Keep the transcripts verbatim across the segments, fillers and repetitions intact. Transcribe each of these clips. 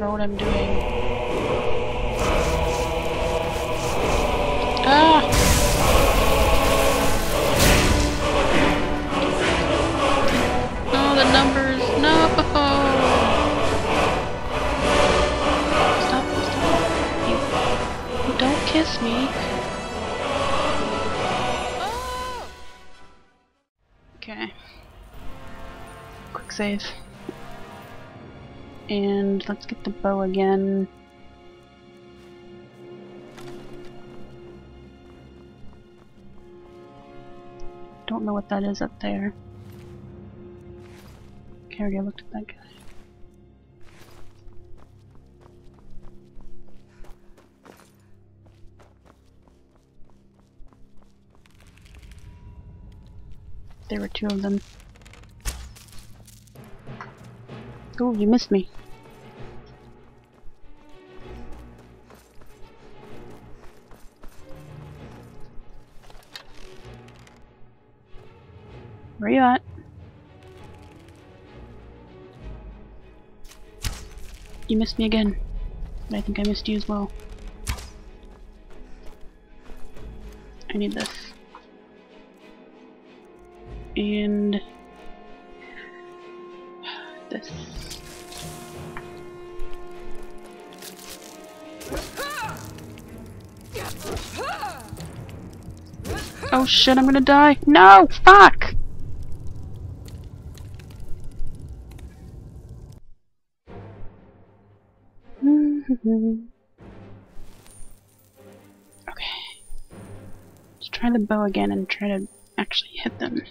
know what I'm doing. Ah! Oh, the numbers! No! Stop! Stop! You, you don't kiss me. Okay. Quick save. And let's get the bow again. Don't know what that is up there. Okay, I already looked at that guy. There were two of them. Oh, you missed me. Where you at? You missed me again. But I think I missed you as well. I need this. And this. Oh shit, I'm gonna die. No! Fuck! Okay. Let's try the bow again and try to actually hit them.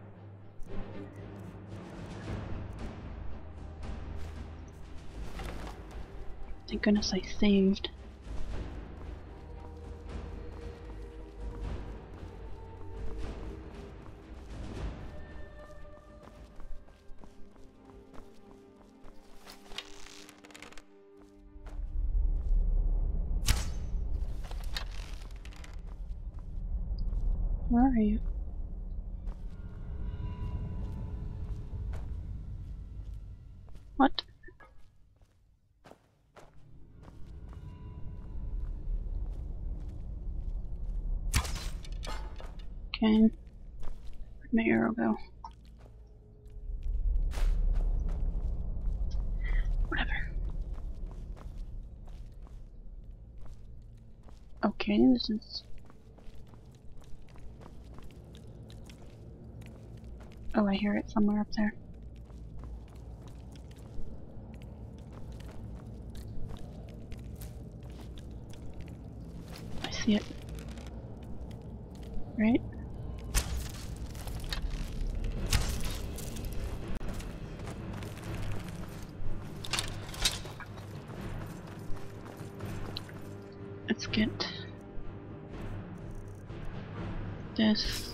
Thank goodness I saved. Where are you? What? Okay. Where'd my arrow go? Whatever. Okay, this is... Oh, I hear it somewhere up there. I see it. Right? Let's get this.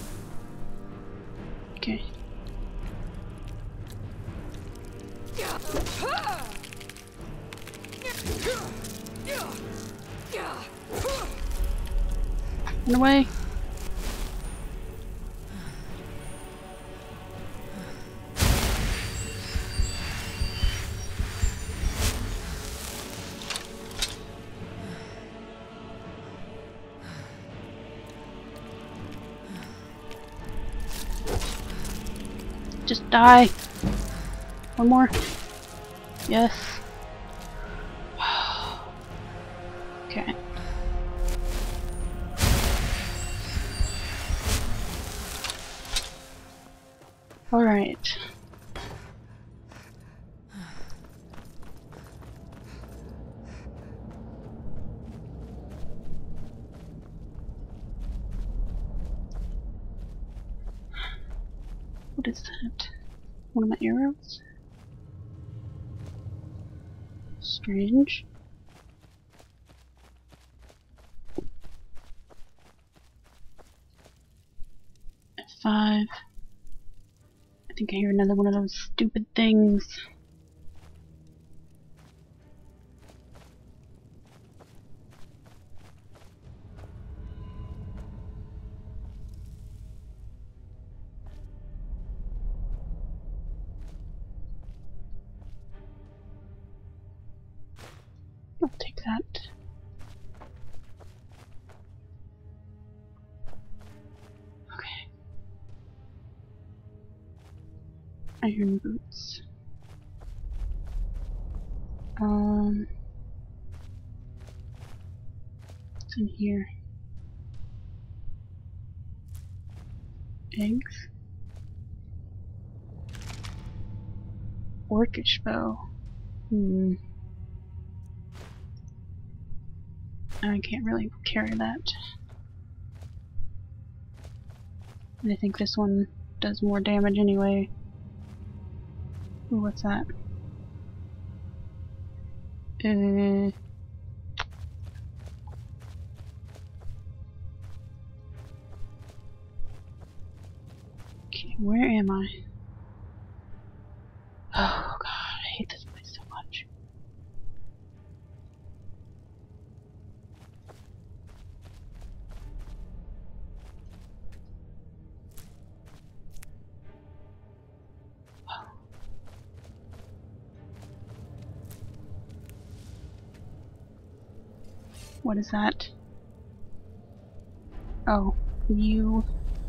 Okay. Run away. Just die. One more. Yes. Okay. All right. What is that? One of my arrows? Strange. F five. I think I hear another one of those stupid things. I'll take that. Okay. Iron boots. Um, what's in here? Eggs. Orcish bow. Hmm. I can't really carry that. And I think this one does more damage anyway. Ooh, what's that? Uh. Okay, where am I? Oh god, I hate this place so much. What is that? Oh, you...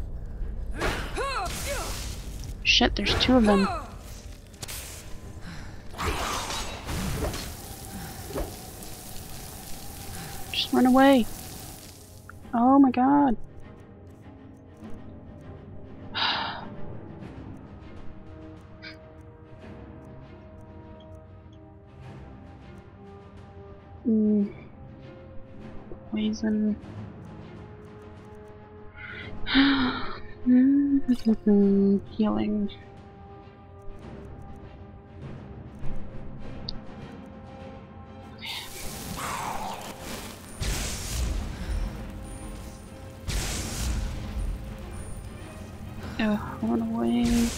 Shit, there's two of them. Just run away. Oh my god. mm. Poison. Healing. Ugh, run away.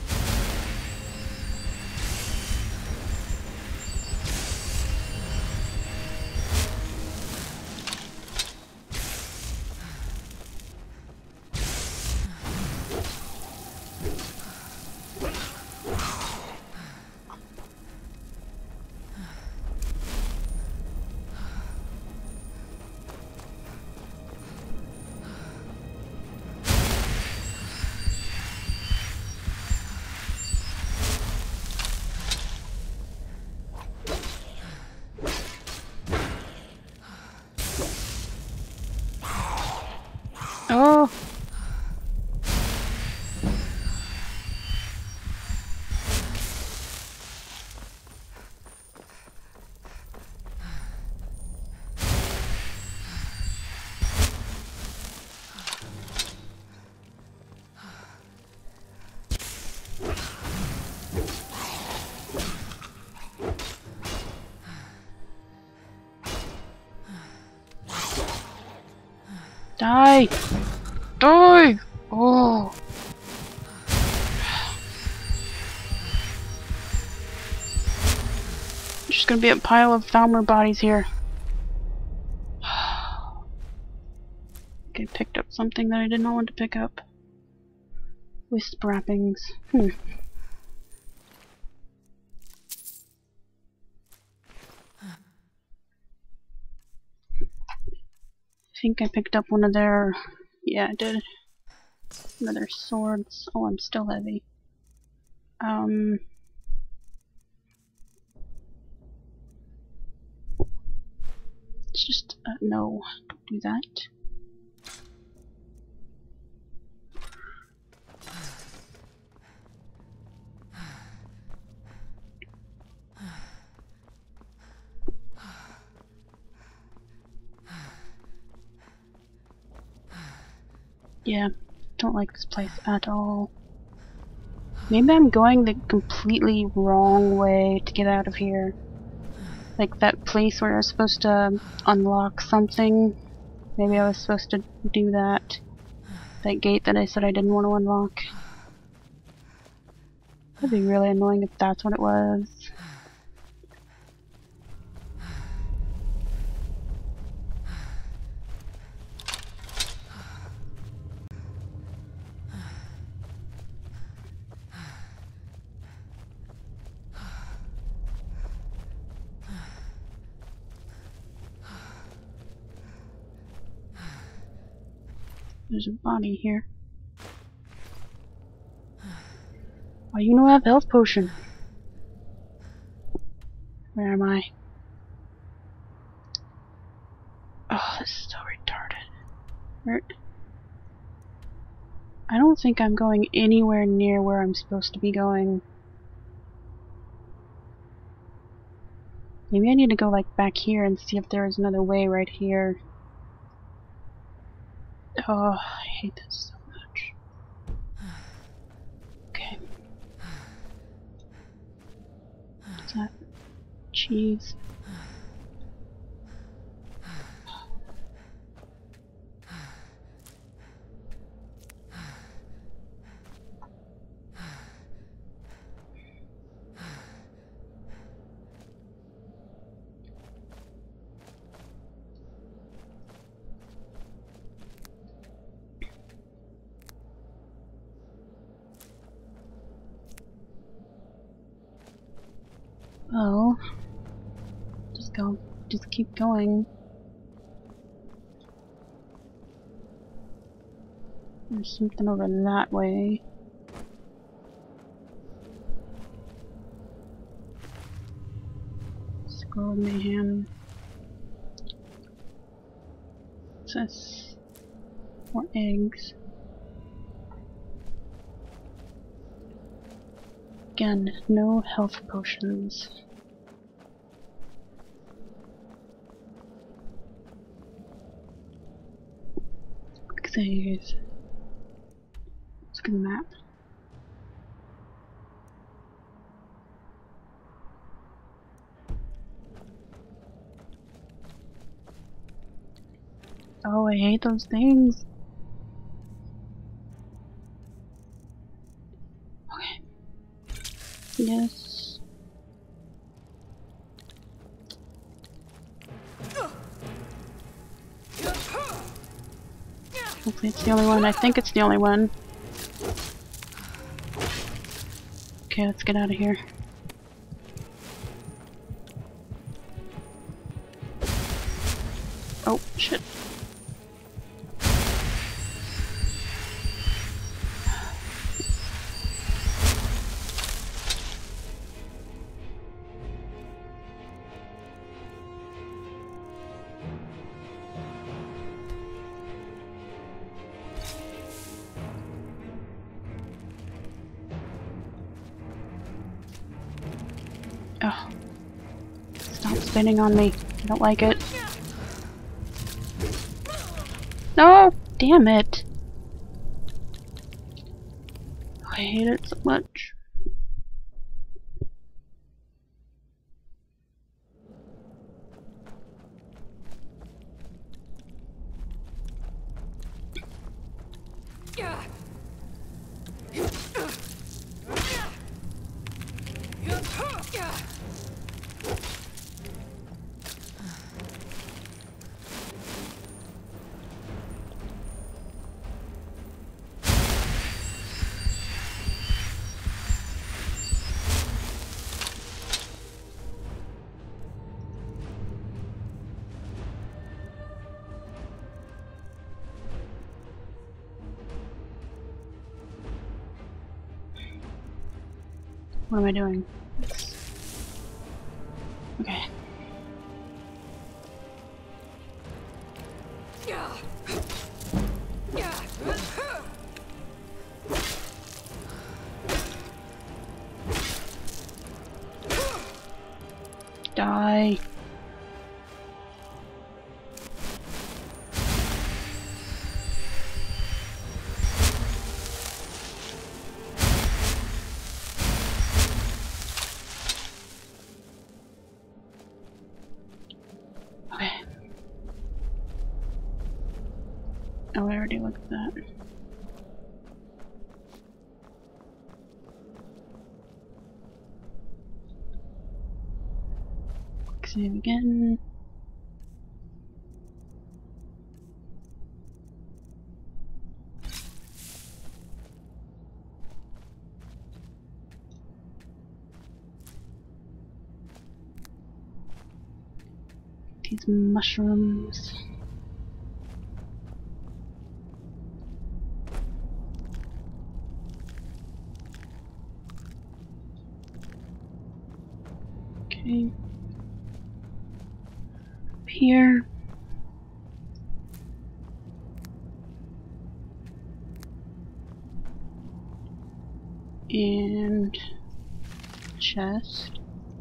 Oh! Die! Die! Oh! There's just gonna be a pile of Falmer bodies here. Okay, picked up something that I did not want to pick up. Wisp wrappings. Hmm. I think I picked up one of their... Yeah, I did. One of their swords. Oh, I'm still heavy. Um... It's just... Uh, no, don't do that. Yeah, don't like this place at all. Maybe I'm going the completely wrong way to get out of here. Like that place where I was supposed to unlock something. Maybe I was supposed to do that. That gate that I said I didn't want to unlock. That'd be really annoying if that's what it was. There's a body here. Oh, you know I have health potion. Where am I? Oh, this is so retarded. Where? I don't think I'm going anywhere near where I'm supposed to be going. Maybe I need to go like back here and see if there is another way right here. Oh, I hate this so much. Okay. What's that? Cheese. Well, just go, just keep going. There's something over that way. Scroll mayhem. What's this? More eggs. Again, no health potions. Save. Let's look at the map. Oh, I hate those things. Okay. Yes. Hopefully it's the only one. I think it's the only one. Okay, let's get out of here. Oh, shit. Oh. Stop spinning on me. I don't like it. No! Damn it! I hate it so much. What am I doing? Okay. Die. Okay. Oh, I already looked at that. Save again. These mushrooms. Okay. Up here. And chest.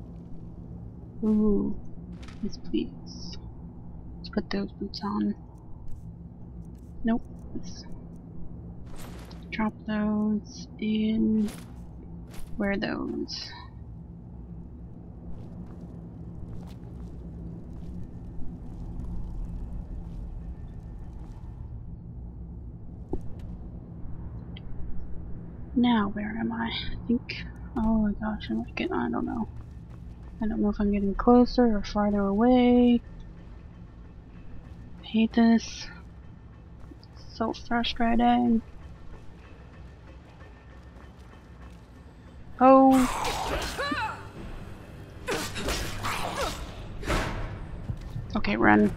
Ooh, yes please. Let's put those boots on. Nope. Let's drop those and wear those. Now where am I? I think. Oh my gosh, I'm getting. I don't know. I don't know if I'm getting closer or farther away. I hate this. It's so frustrating. Oh. Okay, run.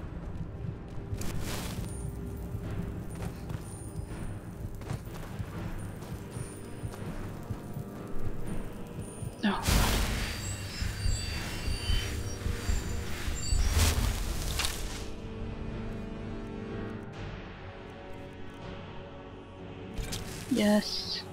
Oh. Yes.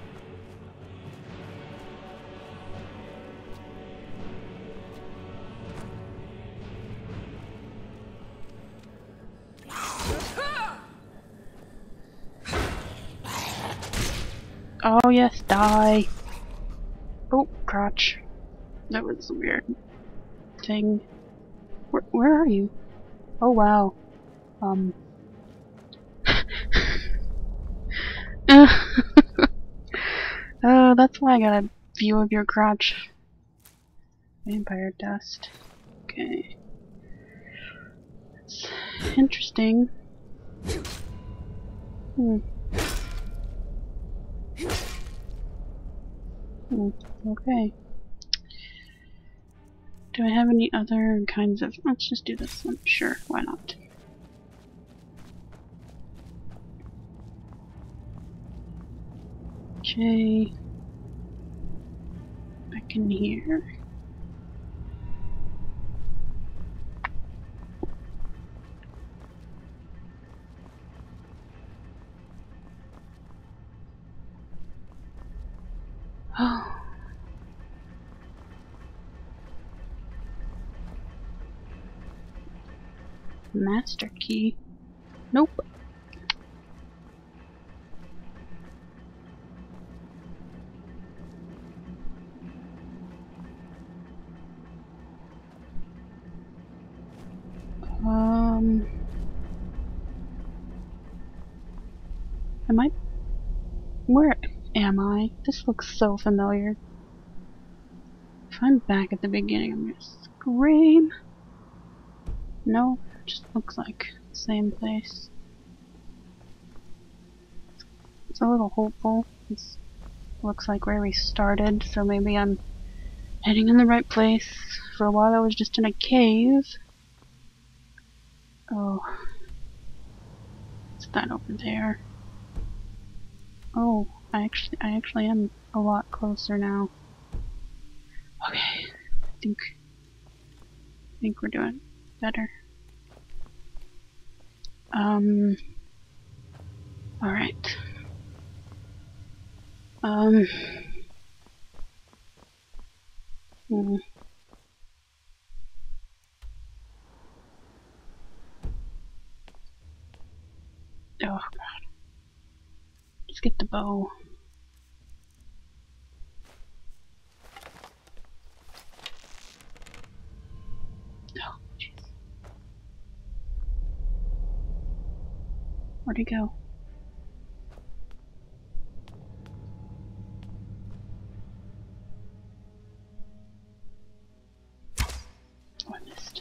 Oh yes, die. Oh, crotch. That was a weird thing. Where, where are you? Oh wow. Um. Oh, that's why I got a view of your crotch. Vampire dust. Okay. That's interesting. Hmm. Hmm. Okay. Do I have any other kinds of... Let's just do this one. Sure, why not? Okay. Back in here. Oh. Master key. Nope. Um. Am I? Where am I? This looks so familiar. If I'm back at the beginning, I'm gonna scream. No, it just looks like the same place. It's a little hopeful. This looks like where we started, so maybe I'm heading in the right place. For a while I was just in a cave. Oh. What's that over there? Oh, I actually I actually am a lot closer now. Okay. I think I think we're doing better. Um Alright. Um hmm. Oh god. Let's get the bow. Oh, jeez. Where'd he go? Oh, I missed.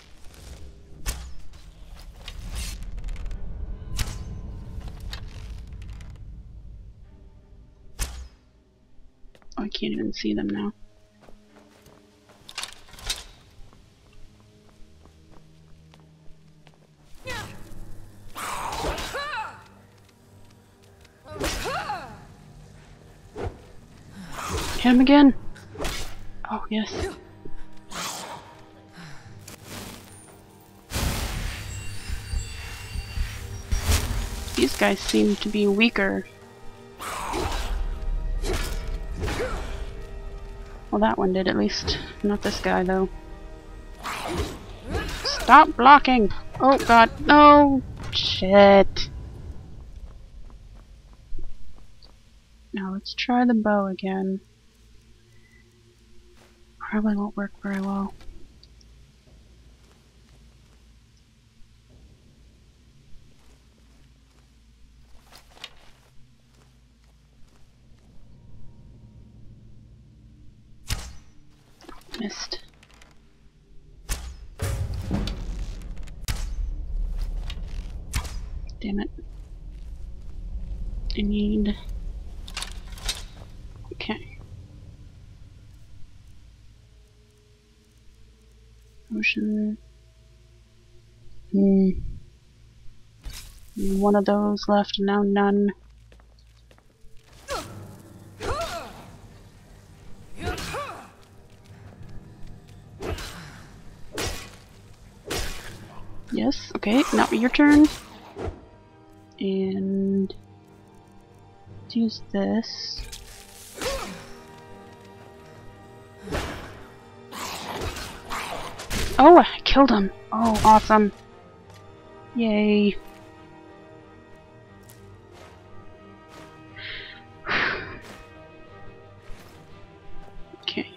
Oh, I can't even see them now. Hit him again! Oh, yes. These guys seem to be weaker. Well, that one did at least. Not this guy, though. Stop blocking! Oh god, no! Shit. Now let's try the bow again. Probably won't work very well. Missed. Damn it. I need... Okay. Potion. Hmm. One of those left, now none. Yes, okay, now your turn. And let's use this. Oh, I killed him! Oh, awesome. Yay. Okay.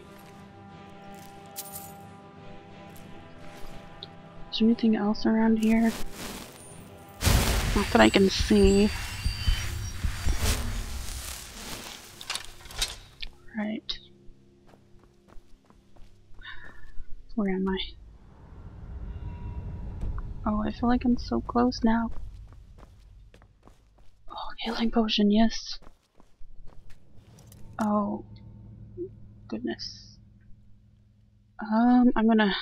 Is there anything else around here? Not that I can see. Right. Where am I? Oh, I feel like I'm so close now. Oh, healing potion, yes. Oh, goodness. Um, I'm gonna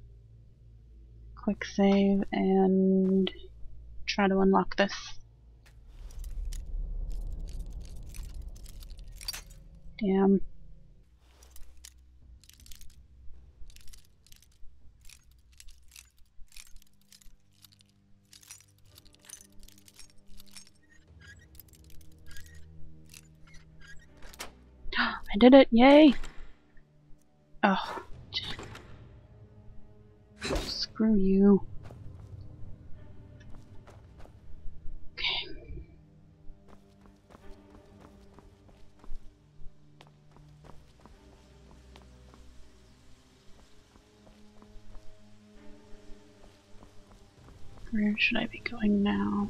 quick save and try to unlock this. Damn. I did it! Yay! Oh. Screw you. Okay. Where should I be going now?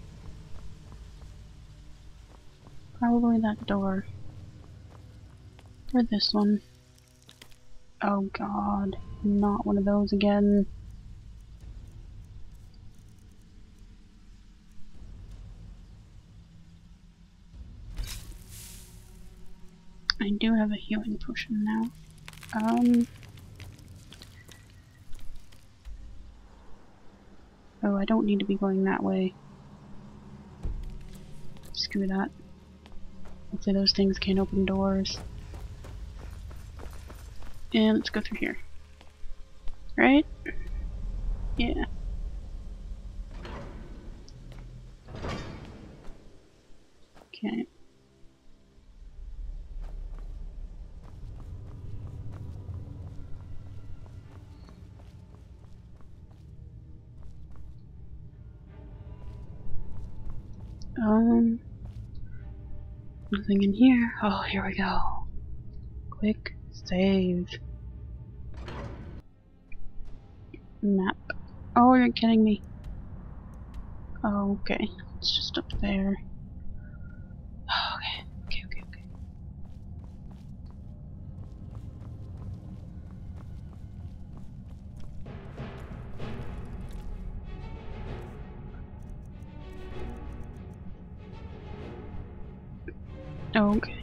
Probably that door. Or this one. Oh god, not one of those again. I do have a healing potion now. Um. Oh, I don't need to be going that way. Screw that. Hopefully those things can't open doors. And let's go through here. Right? Yeah. Okay. Um, nothing in here. Oh, here we go. Quick save. Map. Oh, you're kidding me. Oh, okay. It's just up there. Oh, okay. Okay, okay, okay. Oh, okay.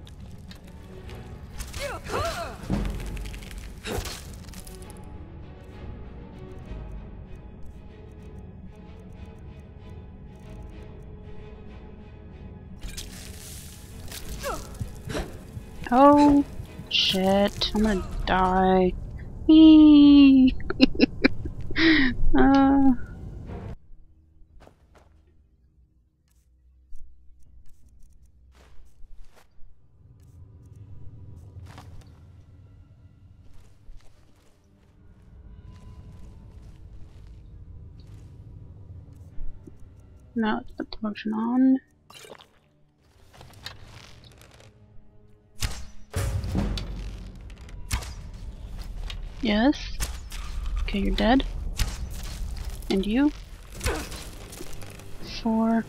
Oh, shit. I'm gonna die. Whee! uh... Now let's put the potion on. Yes. Okay, you're dead. And you? Four.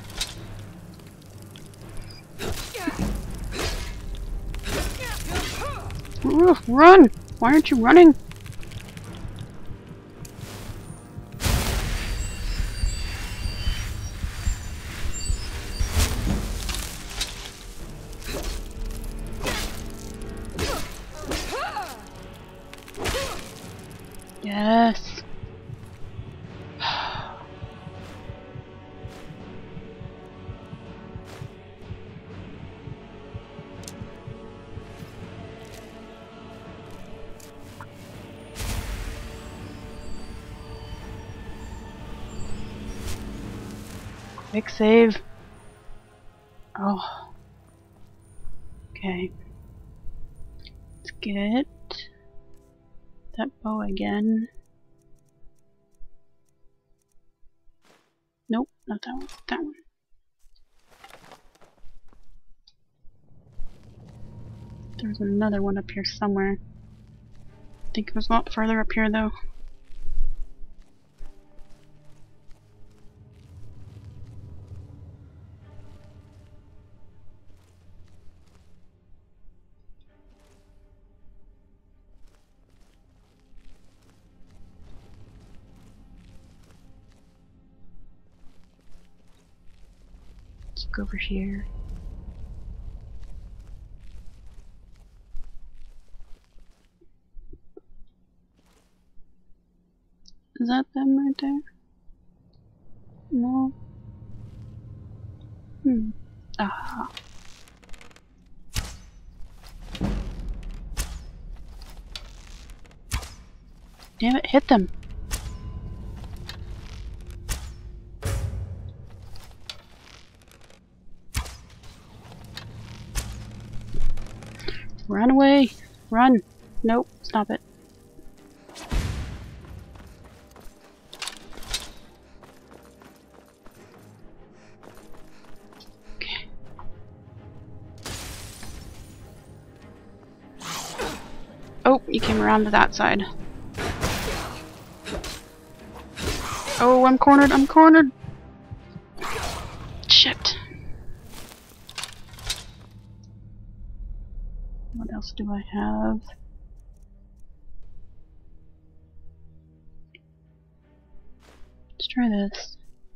Ugh, run! Why aren't you running? Yes. Quick save. Oh. Okay. Let's get that bow again. Nope, not that one. That one. There's another one up here somewhere. I think it was a lot further up here though. Let's go over here. Is that them right there? No. Hmm. Ah. Damn it, hit them! Run away! Run! Nope, stop it. Okay. Oh, you came around to that side. Oh, I'm cornered, I'm cornered! Shit. What else do I have? Let's try this.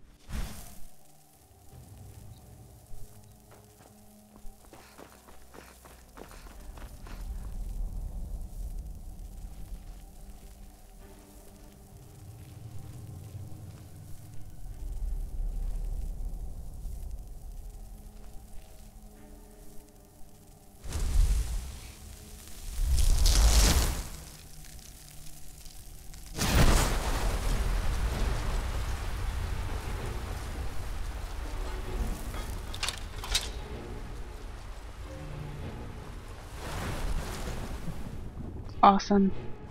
Awesome.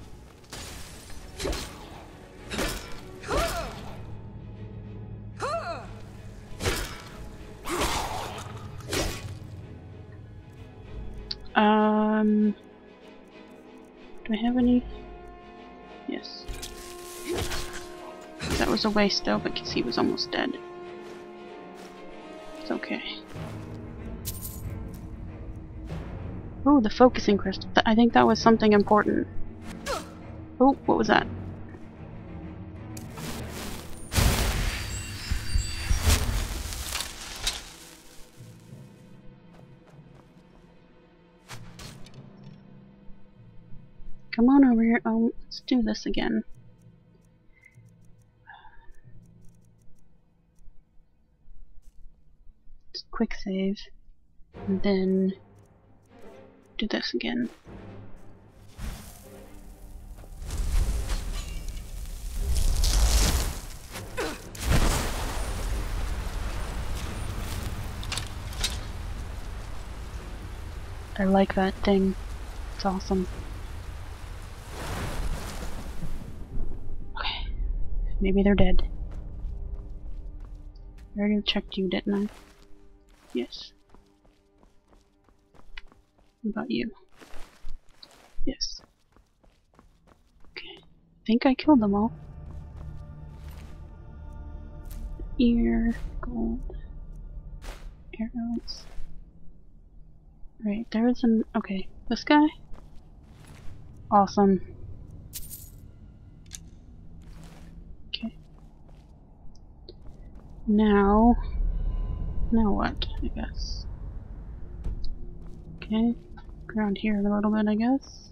Um, do I have any? Yes. That was a waste though, because he was almost dead. It's okay. Oh, the focusing crystal. Th I think that was something important. Oh, what was that? Come on over here. Oh, let's do this again. Just quick save. And then do this again. I like that thing. It's awesome. Okay. Maybe they're dead. I already checked you, didn't I? Yes. What about you? Yes. Okay. I think I killed them all. Ear, gold, arrows. Right, there is an. Okay, this guy? Awesome. Okay. Now. Now what, I guess? Okay. Go around here a little bit, I guess.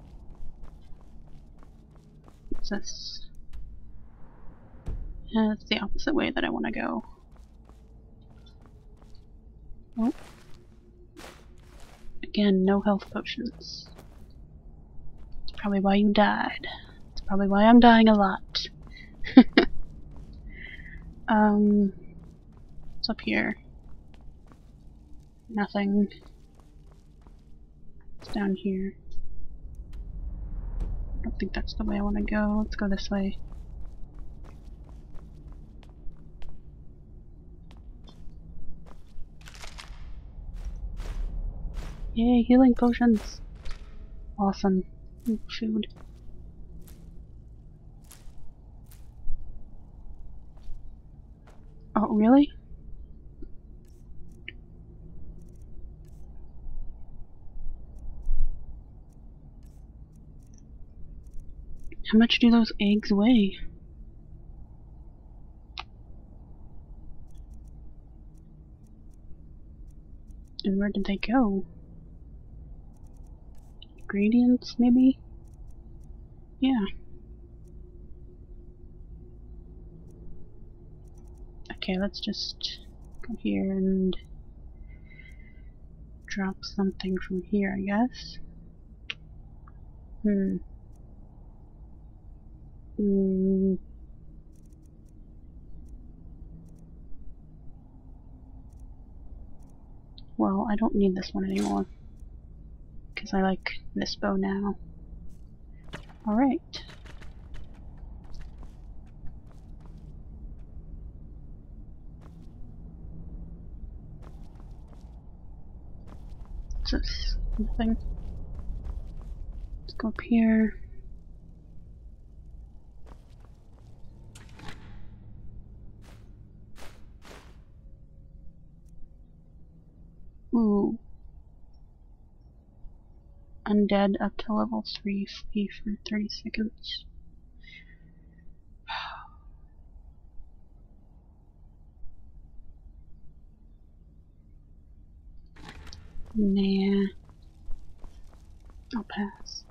What's this? Yeah, it's the opposite way that I want to go. Oh. Again, no health potions. That's probably why you died. That's probably why I'm dying a lot. um, what's up here? Nothing. It's down here. I don't think that's the way I want to go. Let's go this way. Yay, healing potions! Awesome. Ooh, food. Oh, really? How much do those eggs weigh? And where did they go? Ingredients, maybe? Yeah. Okay, let's just go here and drop something from here, I guess. Hmm. Hmm. Well, I don't need this one anymore. Because I like this bow now. Alright. What's this? Nothing. Let's go up here. Ooh. Undead up to level three, free for thirty seconds. Nah. I'll pass.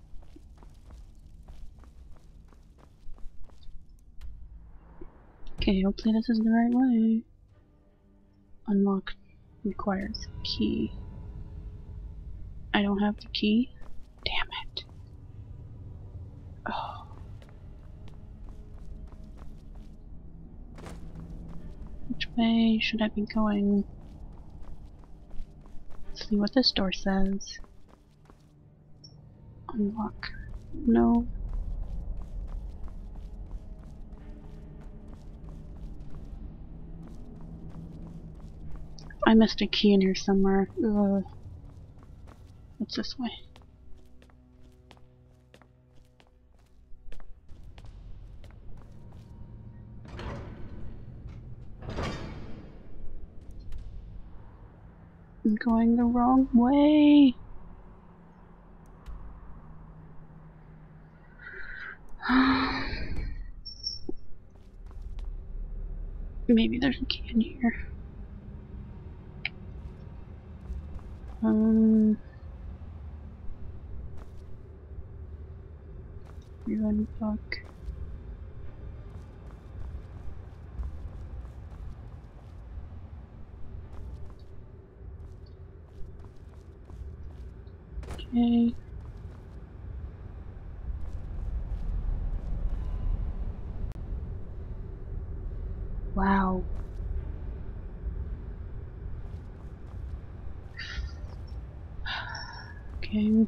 Okay, hopefully this is the right way. Unlock requires key. I don't have the key? Damn it. Oh. Which way should I be going? Let's see what this door says. Unlock. No. I missed a key in here somewhere. Ugh. What's this way? I'm going the wrong way. Maybe there's a key in here. Um. Run book. Okay. Wow. Okay.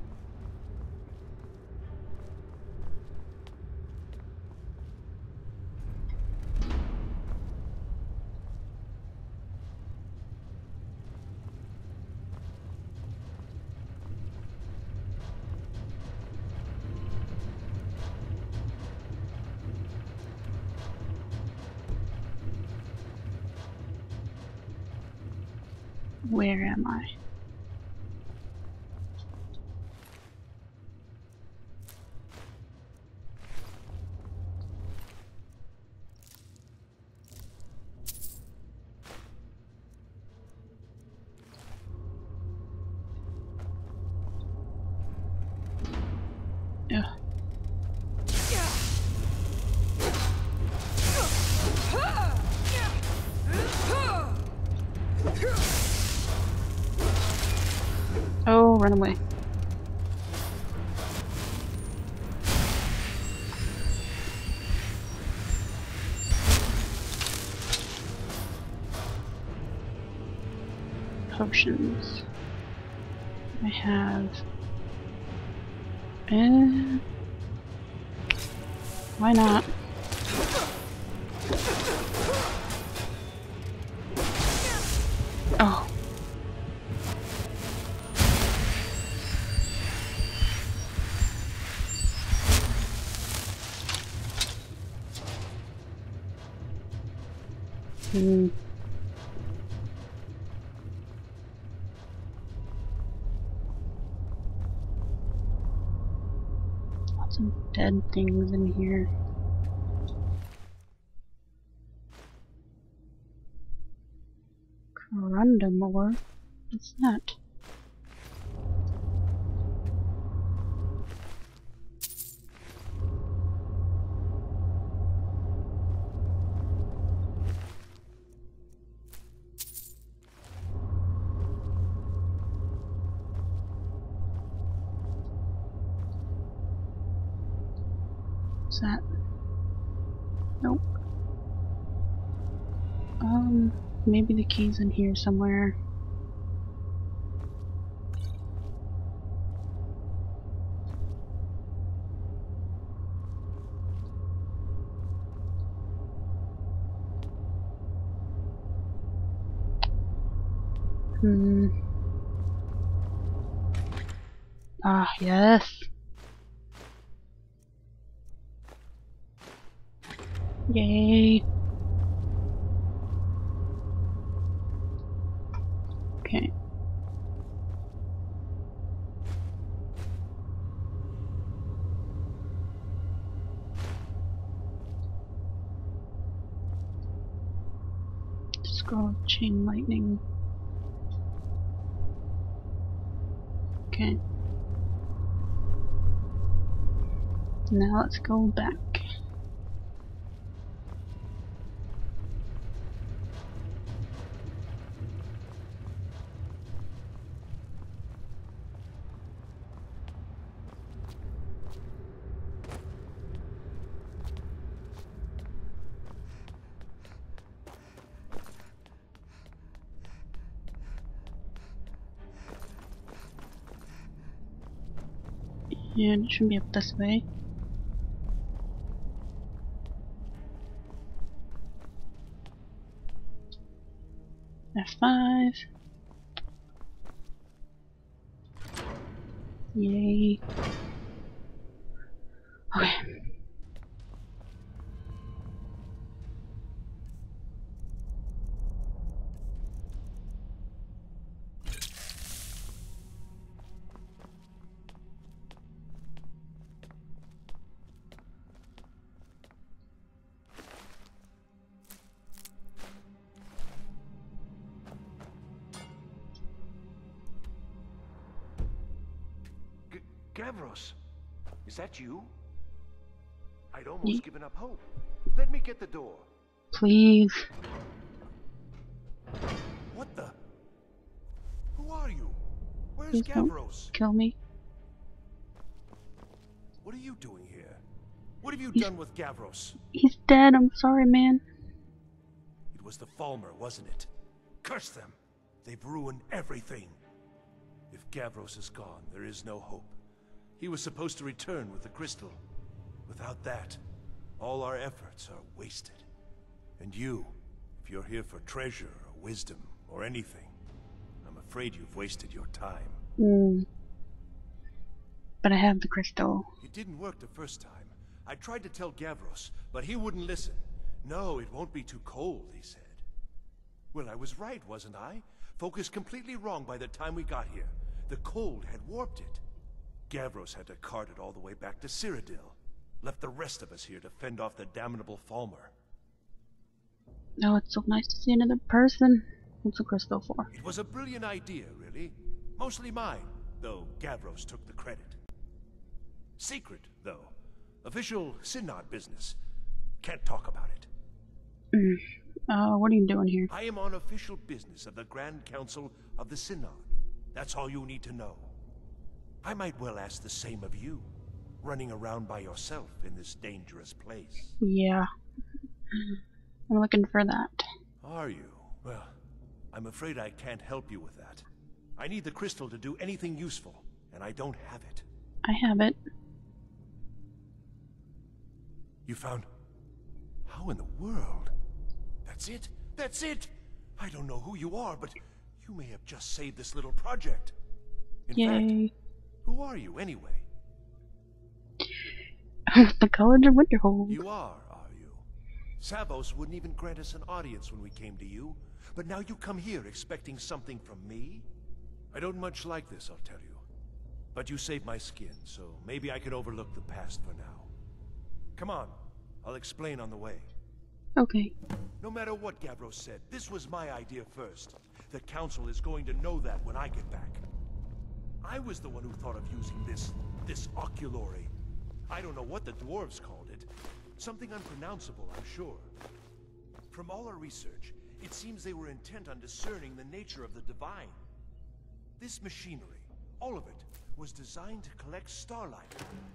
Where am I? Ugh. Oh, run away. Potions. I have... Uh, why not? Oh. Hmm. Lots of dead things in here. Corundum. What's that? What's that? Nope. Um, maybe the key's in here somewhere. Hmm. Ah, yes. Yay. Okay. Scroll of chain lightning. Okay. Now let's go back. And it should be up this way. F five. Yay. Okay. Gavros, is that you? I'd almost Ye given up hope. Let me get the door. Please. What the? Who are you? Where's Please don't Gavros? kill me. What are you doing here? What have you He's, done with Gavros? He's dead. I'm sorry, man. It was the Falmer, wasn't it? Curse them. They've ruined everything. If Gavros is gone, there is no hope. He was supposed to return with the crystal. Without that, all our efforts are wasted. And you, if you're here for treasure or wisdom or anything, I'm afraid you've wasted your time. Mm. But I have the crystal. It didn't work the first time. I tried to tell Gavros, but he wouldn't listen. No, it won't be too cold, he said. Well, I was right, wasn't I? Focused completely wrong by the time we got here. The cold had warped it. Gavros had to cart it all the way back to Cyrodiil. Left the rest of us here to fend off the damnable Falmer. Oh, it's so nice to see another person. What's the crystal for? It was a brilliant idea, really. Mostly mine, though Gavros took the credit. Secret, though. Official Synod business. Can't talk about it. Mm. Uh, what are you doing here? I am on official business of the Grand Council of the Synod. That's all you need to know. I might well ask the same of you, running around by yourself in this dangerous place. Yeah. I'm looking for that. Are you? Well, I'm afraid I can't help you with that. I need the crystal to do anything useful, and I don't have it. I have it. You found... How in the world? That's it? That's it! I don't know who you are, but you may have just saved this little project. In Yay. fact, who are you, anyway? The College of Winterhold. You are, are you? Savos wouldn't even grant us an audience when we came to you, but now you come here expecting something from me? I don't much like this, I'll tell you. But you saved my skin, so maybe I can overlook the past for now. Come on, I'll explain on the way. Okay. No matter what Gavros said, this was my idea first. The Council is going to know that when I get back. I was the one who thought of using this, this oculory. I don't know what the dwarves called it. Something unpronounceable, I'm sure. From all our research, it seems they were intent on discerning the nature of the divine. This machinery, all of it, was designed to collect starlight.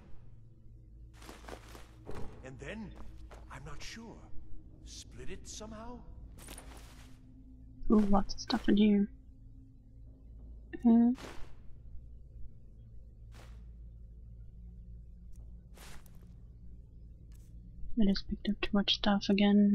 And then, I'm not sure, split it somehow? Ooh, lots of stuff in here. Uh, I just picked up too much stuff again.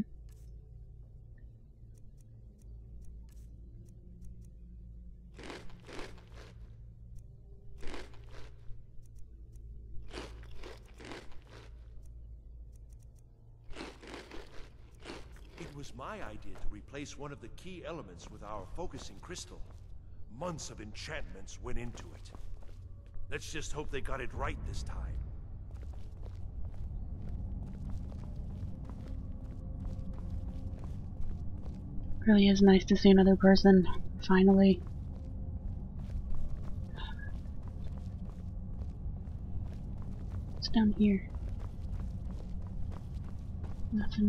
It was my idea to replace one of the key elements with our focusing crystal. Months of enchantments went into it. Let's just hope they got it right this time. Really is nice to see another person, finally. What's down here? Nothing.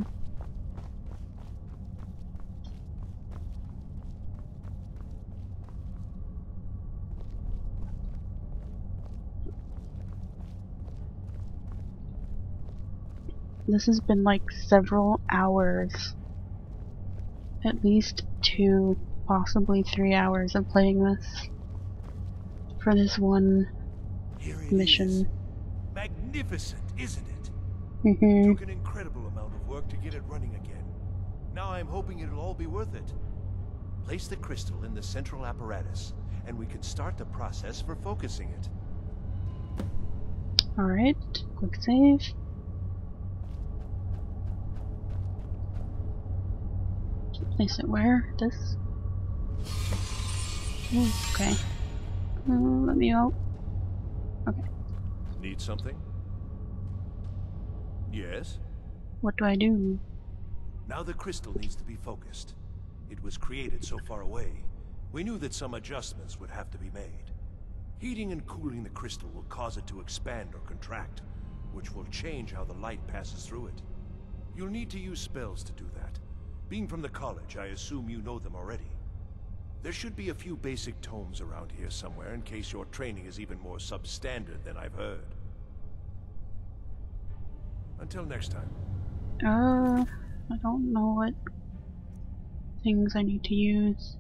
This has been like several hours. At least two, possibly three hours of playing this. For this one Here it mission. is. Magnificent, isn't it? Mm-hmm. Took an incredible amount of work to get it running again. Now I'm hoping it'll all be worth it. Place the crystal in the central apparatus, and we can start the process for focusing it. Alright, quick save. Place it where? This? Ooh, okay. Uh, let me out. Okay. Need something? Yes? What do I do? Now the crystal needs to be focused. It was created so far away, we knew that some adjustments would have to be made. Heating and cooling the crystal will cause it to expand or contract, which will change how the light passes through it. You'll need to use spells to do that. Being from the college, I assume you know them already. There should be a few basic tomes around here somewhere in case your training is even more substandard than I've heard. Until next time. Uh, I don't know what things I need to use.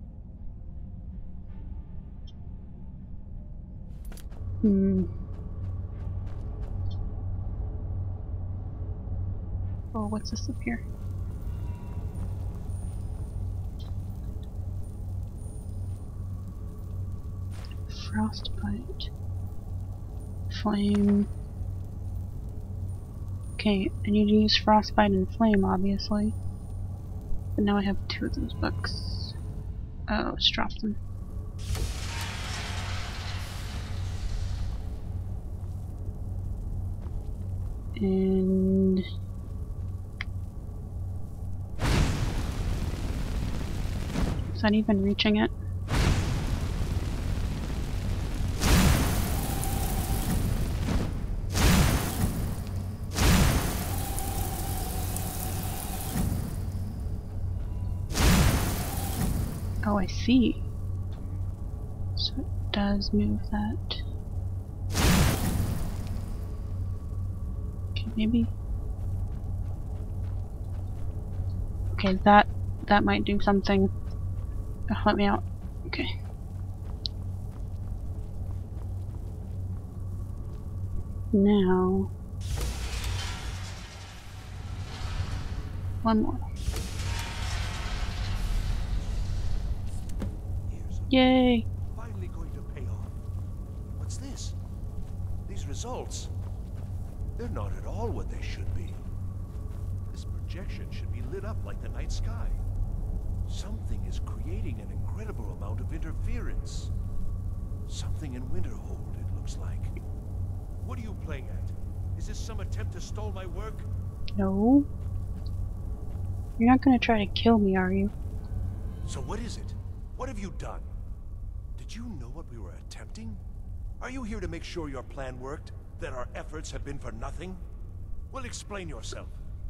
Hmm. Oh, what's this up here? Frostbite. Flame. Okay, I need to use Frostbite and Flame, obviously. But now I have two of those books. Oh, let's drop them. And is that even reaching it? Oh, I see. So it does move that. Okay, maybe. Okay, that that might do something. Oh, let me out. Okay. Now, one more. Yay! Finally going to pay off. What's this? These results. They're not at all what they should be. This projection should be lit up like the night sky. Something is creating an incredible amount of interference. Something in Winterhold, it looks like. What are you playing at? Is this some attempt to stall my work? No. You're not gonna try to kill me, are you? So what is it? What have you done? Did you know what we were attempting? Are you here to make sure your plan worked? That our efforts have been for nothing? Well, explain yourself.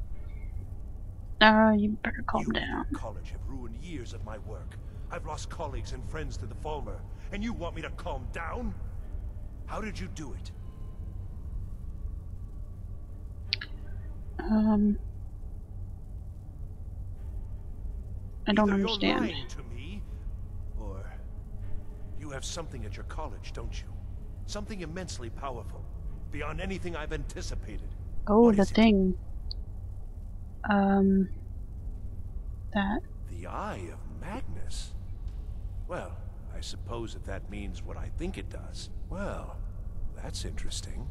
Uh, you better calm You down. and your college have ruined years of my work. I've lost colleagues and friends to the Falmer, and you want me to calm down? How did you do it? Um, I don't Either understand. You're lying to me, or you have something at your college, don't you? Something immensely powerful, beyond anything I've anticipated. Oh, What the is it? thing. Um, that. The Eye of Magnus? Well, I suppose if that means what I think it does. Well, that's interesting.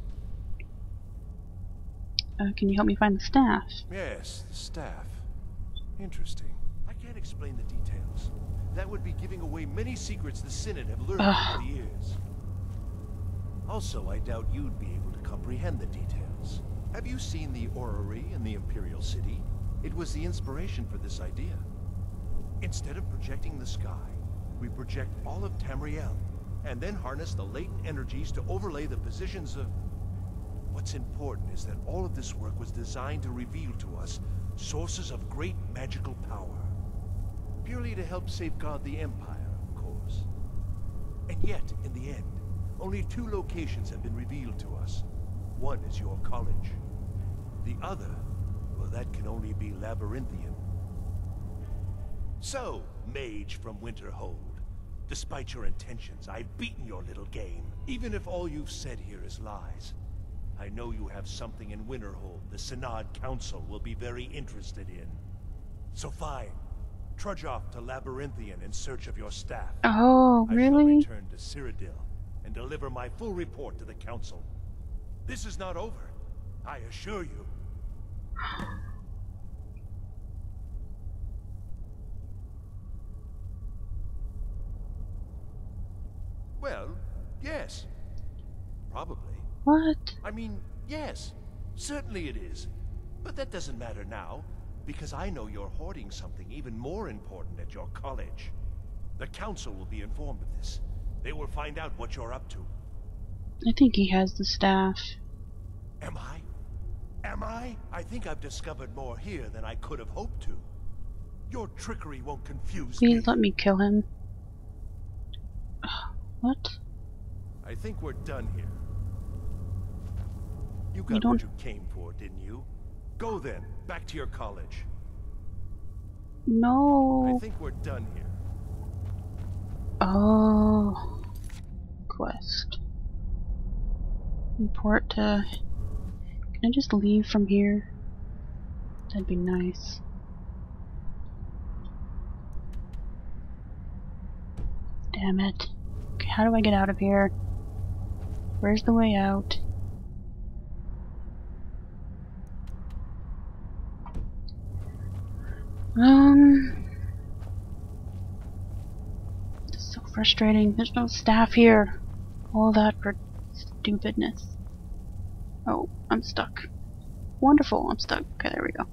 Uh, can you help me find the staff? Yes, the staff. Interesting. I can't explain the details. That would be giving away many secrets the Synod have learned Ugh. over the years. Also, I doubt you'd be able to comprehend the details. Have you seen the orrery in the Imperial City? It was the inspiration for this idea. Instead of projecting the sky, we project all of Tamriel, and then harness the latent energies to overlay the positions of... What's important is that all of this work was designed to reveal to us sources of great magical power. Purely to help safeguard the Empire, of course. And yet, in the end, only two locations have been revealed to us. One is your college. The other, well, that can only be Labyrinthian. So, mage from Winterhold, despite your intentions, I've beaten your little game. Even if all you've said here is lies, I know you have something in Winterhold the Synod Council will be very interested in. So fine, trudge off to Labyrinthian in search of your staff. Oh, I shall really? return to Cyrodiil and deliver my full report to the Council. This is not over, I assure you. Well, yes. Probably. What? I mean, yes. Certainly it is. But that doesn't matter now, because I know you're hoarding something even more important at your college. The Council will be informed of this. They will find out what you're up to. I think he has the staff. Am I? Am I? I think I've discovered more here than I could have hoped to. Your trickery won't confuse me. Please let me kill him. What? I think we're done here. You got You don't- what you came for, didn't you? Go then, back to your college. I No. think we're done here. Oh. Quest. Report to... Can I just leave from here? That'd be nice. Damn it. Okay, how do I get out of here? Where's the way out? Um... frustrating. There's no staff here. All that for stupidness. Oh, I'm stuck. Wonderful, I'm stuck. Okay, there we go.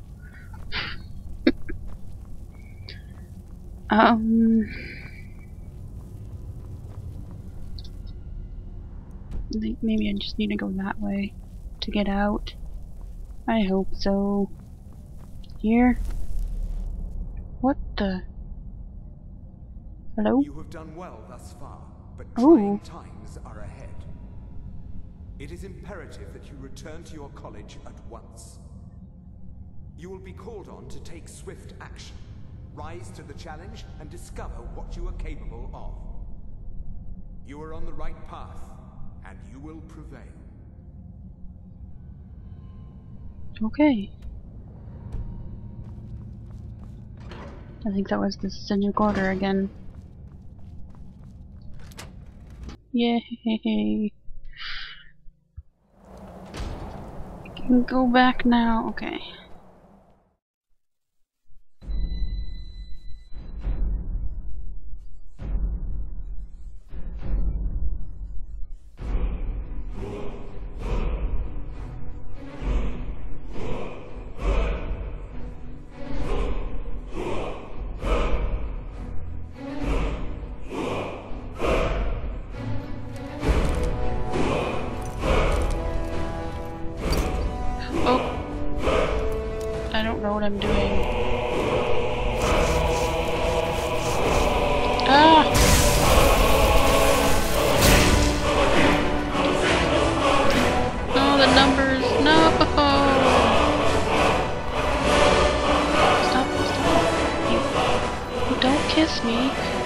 um... I think maybe I just need to go that way to get out. I hope so. Here? What the? Hello? You have done well thus far, but Ooh. trying times are ahead. It is imperative that you return to your college at once. You will be called on to take swift action, rise to the challenge, and discover what you are capable of. You are on the right path, and you will prevail. Okay. I think that was the Senuc Order again. Yay! I can go back now. Okay. I don't know what I'm doing. Ah! Oh, the numbers! No! Stop! Stop! You, don't kiss me!